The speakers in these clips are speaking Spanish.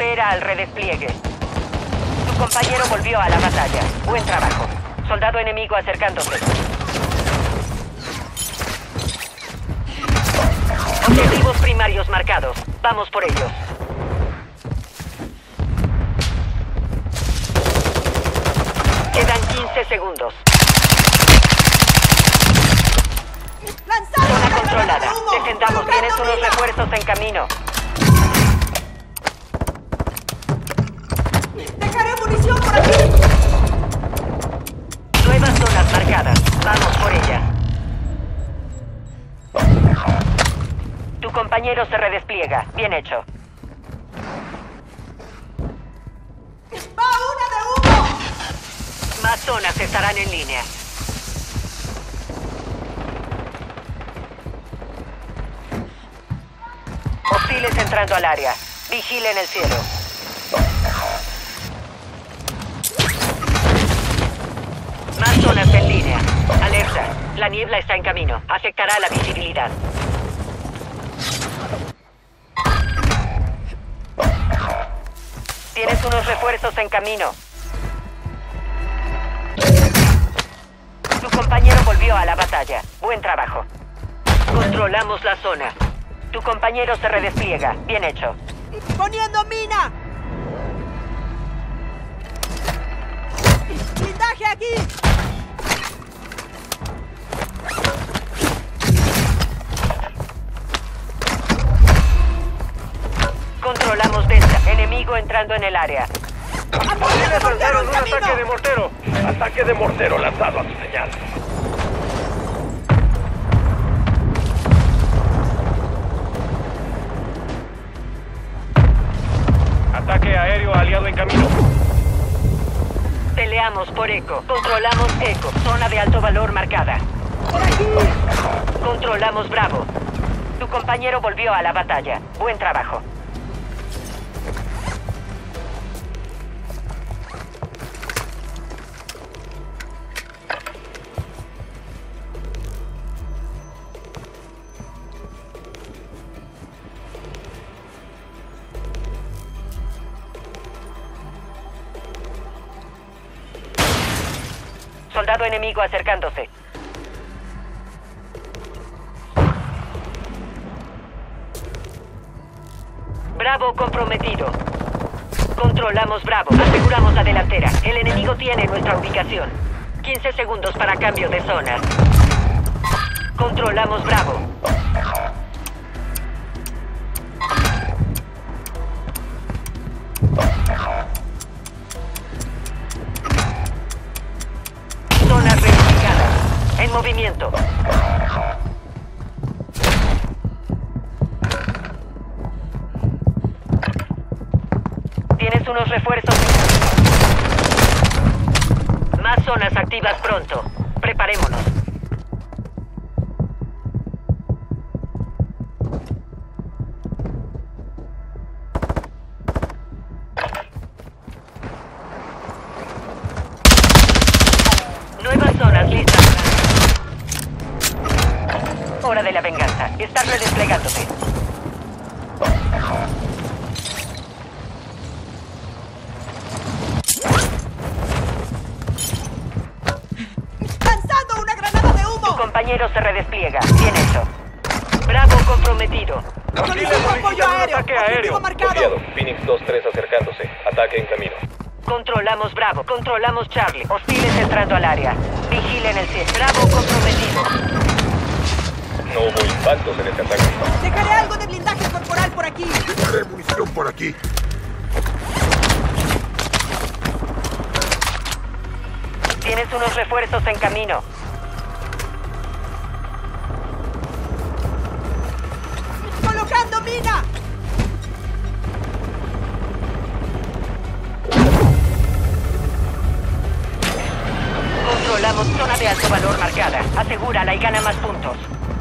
Espera al redespliegue. Tu compañero volvió a la batalla. Buen trabajo. Soldado enemigo acercándose. Objetivos primarios marcados. Vamos por ellos. Quedan 15 segundos. Zona controlada. Defendamos. Tienes unos refuerzos en camino. ¡Dejaré munición por aquí! Nuevas zonas marcadas. Vamos por ella. Tu compañero se redespliega. Bien hecho. ¡Va una de humo! Más zonas estarán en línea. Hostiles entrando al área. Vigilen el cielo. Más zonas en línea. Alerta. La niebla está en camino. Afectará la visibilidad. Tienes unos refuerzos en camino. Tu compañero volvió a la batalla. Buen trabajo. Controlamos la zona. Tu compañero se redespliega. Bien hecho. ¡Poniendo mina! ¡Blindaje aquí! Controlamos Delta. Enemigo entrando en el área. ¡Posibles lanzaron un ataque de mortero! Ataque de mortero lanzado a tu señal. Ataque aéreo aliado en camino. Peleamos por Eco. Controlamos Eco. Zona de alto valor marcada. ¡Por aquí! Controlamos Bravo. Tu compañero volvió a la batalla. Buen trabajo. Soldado enemigo acercándose. Bravo comprometido. Controlamos Bravo. Aseguramos la delantera. El enemigo tiene nuestra ubicación. 15 segundos para cambio de zona. Controlamos Bravo. Zonas verificadas. En movimiento. Tienes unos refuerzos. Más zonas activas pronto. Preparémonos. Nuevas zonas listas. Hora de la venganza. Estás redesplegándose. ¡Lanzando una granada de Tu humo! compañero se redespliega. Bien hecho. Bravo comprometido. ¡Solicito apoyo aéreo! ¡Objetivo marcado! Copiado. Phoenix 2-3 acercándose. Ataque en camino. Controlamos Bravo. Controlamos Charlie. Hostiles entrando al área. Vigilen el cielo. Bravo comprometido. No hubo impactos en este ataque. ¡Dejaré algo de blindaje corporal por aquí! Dejaré munición por aquí. Tienes unos refuerzos en camino. ¡Colocando mina! Controlamos zona de alto valor marcada. Asegúrala y gana más puntos.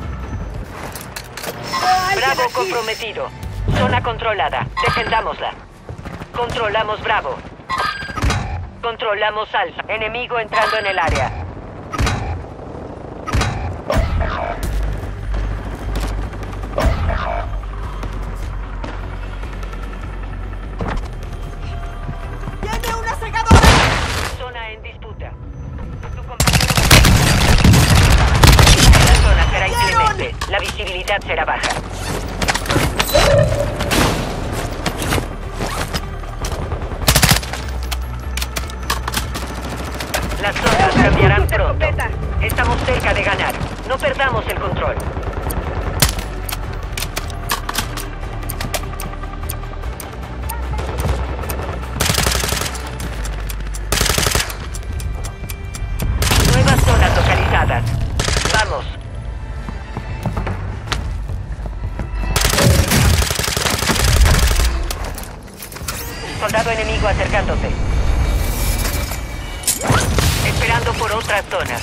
Bravo comprometido. Zona controlada. Defendámosla. Controlamos Bravo. Controlamos Alfa. Enemigo entrando en el área. unidad será baja. Las zonas cambiarán pronto. Estamos cerca de ganar. No perdamos el control. Nuevas zonas localizadas. Vamos. Soldado enemigo acercándose. Esperando por otra zona.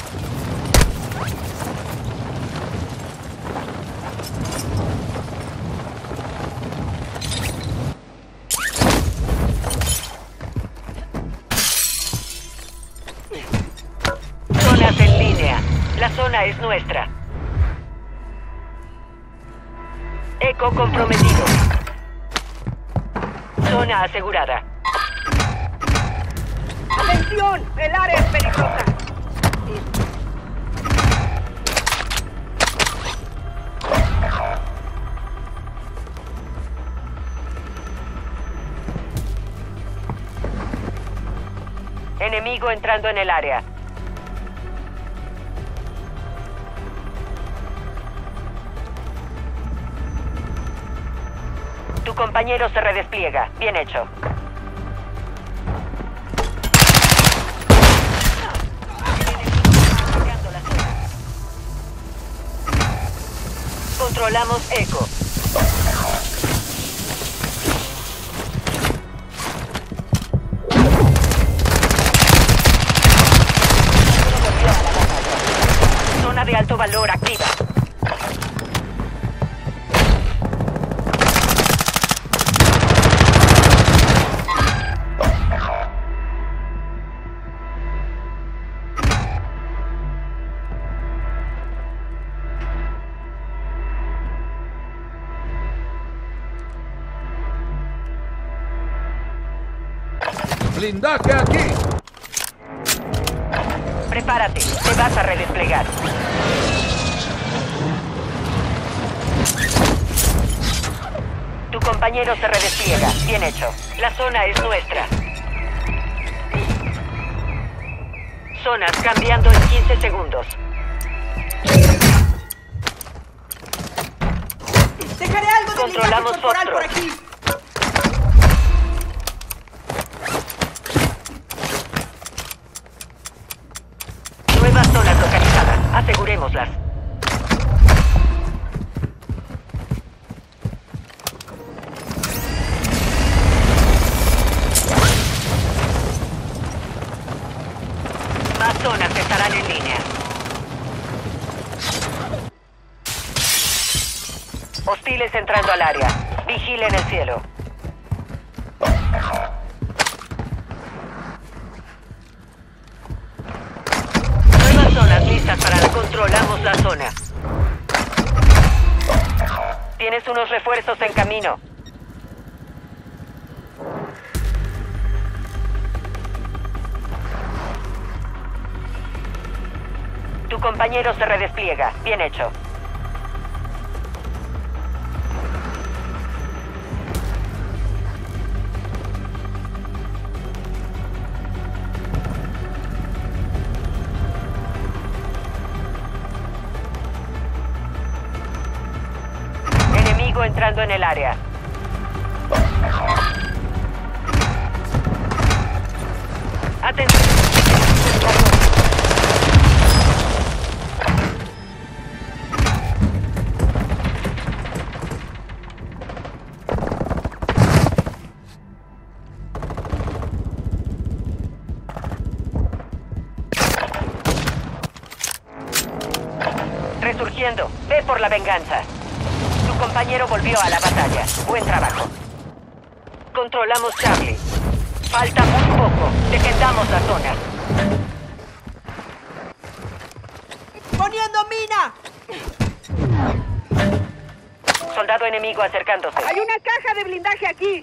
Zonas en línea. La zona es nuestra. Eco comprometido. Zona asegurada. ¡Atención! ¡El área es peligrosa! Enemigo entrando en el área. Tu compañero se redespliega. Bien hecho. Controlamos Eco. Zona de alto valor activa. ¡Blindaje aquí! Prepárate, te vas a redesplegar. Tu compañero se redespliega. Bien hecho. La zona es nuestra. Zonas cambiando en 15 segundos. Dejaré algo de blindaje Controlamos corporal por Foxtrot. aquí. Nuevas zonas localizadas. Asegurémoslas. Más zonas estarán en línea. Hostiles entrando al área. Vigilen el cielo. Nuevas zonas listas para controlamos la zona. Tienes unos refuerzos en camino. Tu compañero se redespliega. Bien hecho. Enemigo entrando en el área. Atención. Resurgiendo. Ve por la venganza. Tu compañero volvió a la batalla. Buen trabajo. Controlamos Charlie. Falta muy poco. Defendamos la zona. ¡Poniendo mina! Soldado enemigo acercándose. ¡Hay una caja de blindaje aquí!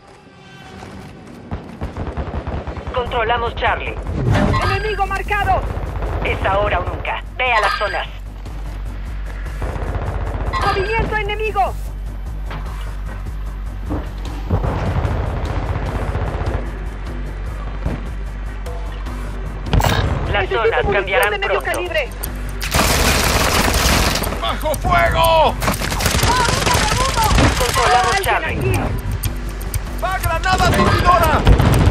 Controlamos Charlie. ¡Enemigo marcado! Es ahora o nunca. Ve a las zonas. ¡Movimiento enemigo! Las Necesito zonas munición cambiarán de medio pronto. calibre. ¡Bajo fuego! Controlamos Alguien Charlie. aquí. ¡Va granada destruidora!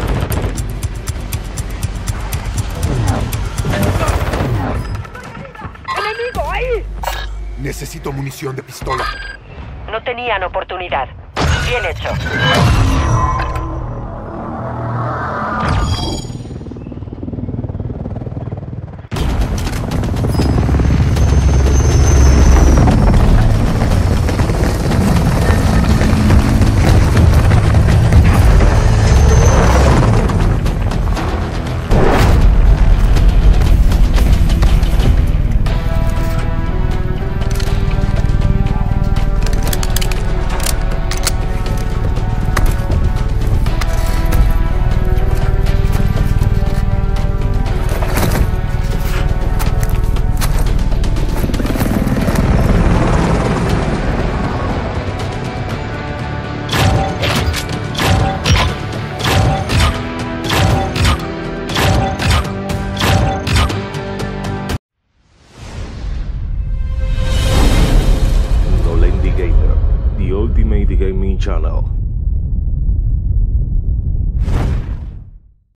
¡Enemigo, ahí! Necesito munición de pistola. No tenían oportunidad. Bien hecho. Gamer, the ultimate gaming channel.